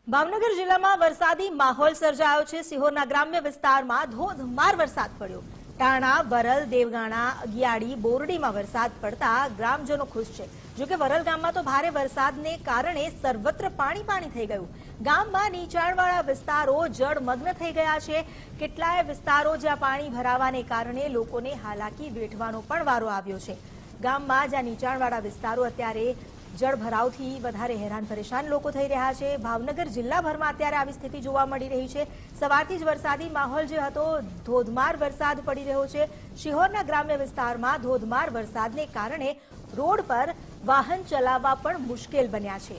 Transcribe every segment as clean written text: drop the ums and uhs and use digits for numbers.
ભાવનગર જિલ્લામાં વરસાદી માહોલ સર્જાયો છે। સિહોરના ગ્રામ્ય વિસ્તારમાં ધોધમાર વરસાદ પડ્યો। ટાણા, વરલ, દેવગાણા, અગિયાળી, બોરડીમાં વરસાદ પડતા ગ્રામજનો ખુશ છે। જો કે વરલ ગામમાં તો ભારે વરસાદને કારણે સર્વત્ર પાણી થઈ ગયું। ગામમાં નીચાણવાળા વિસ્તારો જળમગ્ન થઈ ગયા છે। કેટલાય વિસ્તારો જ્યાં પાણી ભરાવાને કારણે લોકોને હાલાકી વેઠવાનો પણ વારો આવ્યો છે। ગામમાં જ્યાં નીચાણવાળા વિસ્તારો અત્યારે જળભરાવથી વધારે હેરાન પરેશાન લોકો થઈ રહ્યા છે। ભાવનગર જિલ્લાભરમાં અત્યારે આવી સ્થિતિ જોવા મળી રહી છે। સવારથી જ વરસાદી માહોલ જે હતો, ધોધમાર વરસાદ પડી રહ્યો છે। શિહોરના ગ્રામ્ય વિસ્તારમાં ધોધમાર વરસાદને કારણે રોડ પર વાહન ચલાવવા પણ મુશ્કેલ બન્યા છે।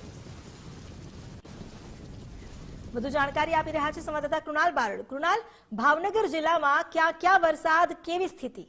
વધુ જાણકારી આપી રહ્યા છે સંવાદદાતા કૃણાલ બારડ। કૃણાલ, ભાવનગર જિલ્લામાં ક્યાં ક્યાં વરસાદ, કેવી સ્થિતિ?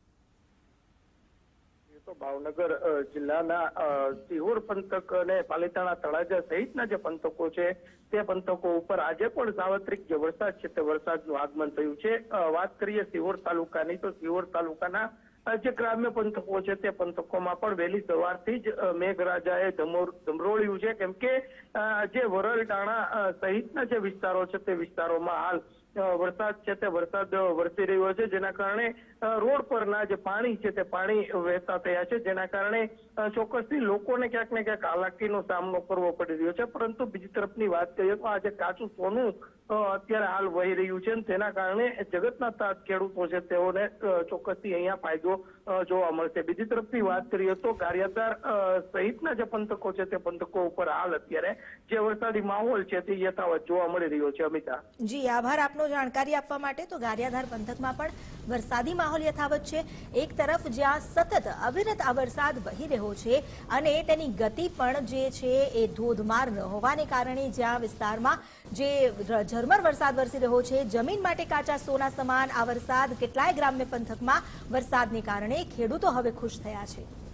ભાવનગર જિલ્લાના સિહોર પંથક અને પાલીતાણા, તળાજા સહિતના જે પંથકો છે તે પંથકો ઉપર આજે પણ સાર્વત્રિક જે વરસાદ છે તે વરસાદનું આગમન થયું છે। વાત કરીએ સિહોર તાલુકાની, તો સિહોર તાલુકાના જે ગ્રામ્ય પંથકો છે તે પંથકોમાં પણ વહેલી સવારથી જ મેઘરાજાએ ધમરોળ્યું છે, કેમ કે જે વરલ, ટાણા સહિતના જે વિસ્તારો છે તે વિસ્તારોમાં હાલ વરસાદ છે તે વરસાદ વરસી રહ્યો છે, જેના કારણે રોડ પરના જે પાણી છે તે પાણી વહેતા થયા છે, જેના કારણે ચોક્કસથી લોકોને ક્યાંક ને ક્યાંક હાલાકીનો સામનો કરવો પડી રહ્યો છે। પરંતુ બીજી તરફની વાત કરીએ તો આજે કાચું સોનું અત્યારે હાલ વહી રહ્યું છે, તેના કારણે જગતના તાત ખેડૂતો છે તેઓને ચોક્કસથી અહીંયા ફાયદો જોવા મળશે। બીજી તરફની વાત કરીએ તો ગારિયાધાર સહિતના જે પંથકો છે તે પંથકો ઉપર હાલ અત્યારે જે વરસાદી માહોલ છે તે યથાવત જોવા મળી રહ્યો છે। અમિતા જી, આભાર આપનો જાણકારી આપવા માટે। તો ગારિયાધાર પંથકમાં પણ વરસાદી માહોલ યથાવત છે। એક તરફ જ્યાં સતત અવિરત આ વરસાદ વહી રહ્યો છે અને તેની ગતિ પણ જે છે એ ધોધમાર હોવાને કારણે જ્યાં વિસ્તારમાં જે ઝરમર વરસાદ વરસી રહ્યો છે, જમીન માટે કાચા સોના સમાન આ વરસાદ કેટલાય ગ્રામ્ય પંથકમાં વરસાદને કારણે ખેડૂતો હવે ખુશ થયા છે।